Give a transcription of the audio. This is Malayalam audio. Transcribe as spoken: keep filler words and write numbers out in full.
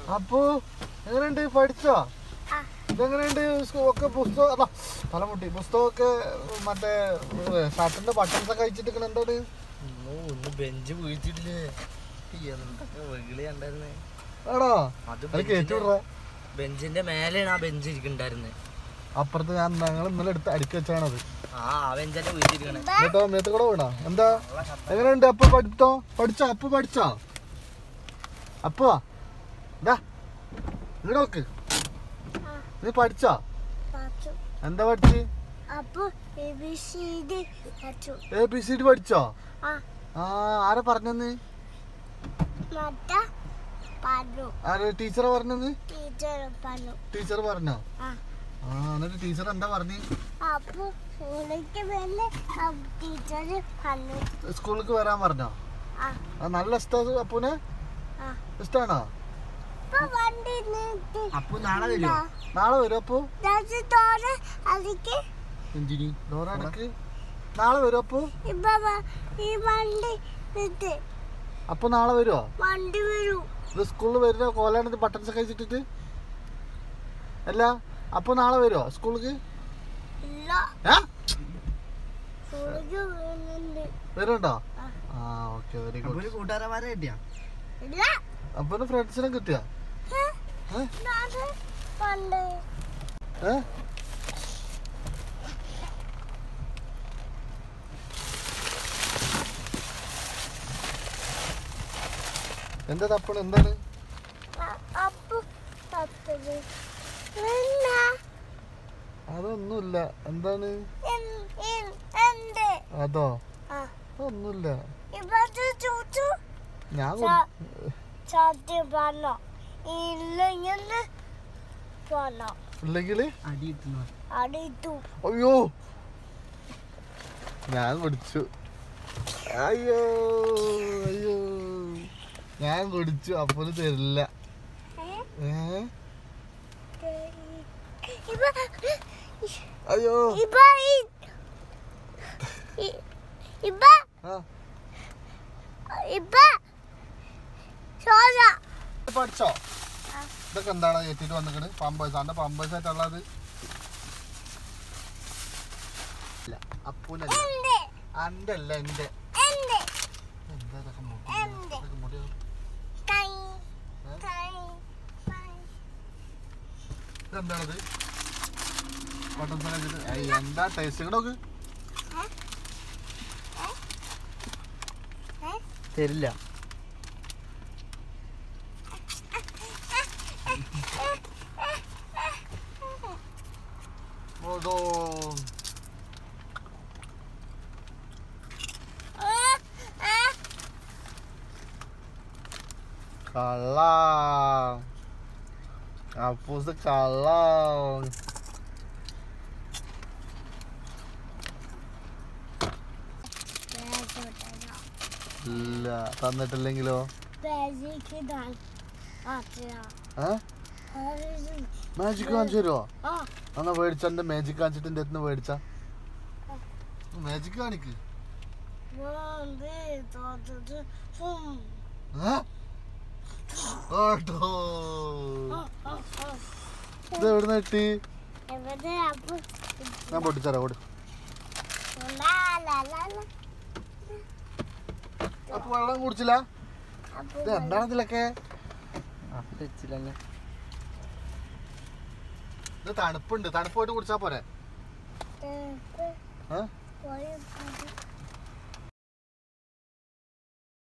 അപ്പോ എങ്ങനെയുണ്ട് പഠിച്ചോ? ഇതെങ്ങനെയുണ്ട് ഒക്കെ പുസ്തകം തലമുട്ടി പുസ്തകമൊക്കെ മറ്റേ ഷർട്ടിന്റെ ബട്ടൺസ് ഒക്കെ അയച്ചിട്ട് എന്താണ് ഒന്ന് ബെഞ്ച് വീഴ്ചിട്ടില്ലേ ആണോ? അത് കേട്ടുവിട ബെഞ്ചിന്റെ മേലെയാണ് ആ ബെഞ്ച് ഇരിക്കണ്ടായിരുന്നത്. അപ്പുറത്ത് ഞാൻ ഞങ്ങൾ ഇന്നലെ എടുത്ത് അടുക്കി വെച്ചാണത്. കേട്ടോ മേത്ത് കൂടെ വീണോ? എന്താ എങ്ങനെയുണ്ട് അപ്പൊ പഠിത്തോ? പഠിച്ചോ? അപ്പൊ പഠിച്ചോ? അപ്പോ ഇതാ ഇവിടെ നോക്ക്. നീ പഠിച്ചോ? എന്താ പഠിച്ച്? എ ബി സി ഡി പഠിച്ചോ? ആ ആരാ പറഞ്ഞെന്ന്? ആര് ടീച്ചറെ പറഞ്ഞെന്ന്? ടീച്ചർ പറഞ്ഞോ? ആ എന്നിട്ട് ടീച്ചർ എന്താ പറഞ്ഞു? സ്കൂളിലേക്ക് വരാൻ പറഞ്ഞോ? നല്ല ഇഷ്ടം അപ്പൂനെ? ഇഷ്ടാണോ? അപ്പു നാളെ വരുമോ? നാളെ വരും അപ്പു? എന്തിനി ഡോറ അടക്ക്? നാളെ വരും അപ്പു? അപ്പൊ നാളെ വരുമോ? ഇത് സ്കൂളിൽ വരുന്ന കോലാണിത് ബട്ടൺസ് ഒക്കെ വെച്ചിട്ടിട്ട് അല്ല. അപ്പൊ നാളെ വരുമോ സ്കൂളിലേക്ക്? വരുന്നുണ്ടോ? ആ ഓക്കെ വെരി ഗുഡ്. കൂട്ടുകാരന്മാരെ കിട്ടിയാ? അപ്പൊ ഫ്രണ്ട്സിനെ കിട്ടിയ? എന്താ തപ്പണ്? എന്താണ്? അതൊന്നുമില്ല. എന്താണ് അതോ? ഒന്നുമില്ല. ഞാൻ ഇല്ലെങ്കില് അയ്യോ ഞാൻ കുടിച്ചു. അയ്യോ അയ്യോ ഞാൻ കുടിച്ചു. അപ്പൊ തരില്ല. ഏ അയ്യോ പഠിച്ചോ? ഇതൊക്കെ എന്താണ് എത്തിട്ട് വന്നിക്കണ്? പമ്പേഴ്സ് അന്റെ പമ്പേഴ്സ് ആയിട്ടുള്ളത് അപ്പൂനല്ല അന്റെ അല്ല എന്റെ. എന്താ ഇതൊക്കെ മുടി? ഇതെന്താണത്? എന്താ ടേസ്റ്റ് നോക്ക്. തരില്ല. കള്ള അപ്പൂസ് കള്ള. ഇല്ല തന്നിട്ടില്ലെങ്കിലോ? മാജിക് കാണിച്ചു തരുമോ? എന്നാ മേടിച്ച എന്റെ മാജിക് കാണിച്ചിട്ട് എന്റെ എത്തുന്ന മേടിച്ച മാജിക് കാണിക്ക്. ഇത് എവിടുന്ന് കിട്ടി? ഞാൻ പൊട്ടിച്ചരാ ഓട്. അപ്പൊ വെള്ളം കുടിച്ചില്ല? ഇത് എന്താണ് ഇതിലൊക്കെ? ഇത് തണുപ്പുണ്ട്. തണുപ്പ് പോയിട്ട് കുടിച്ചാ പോരെ?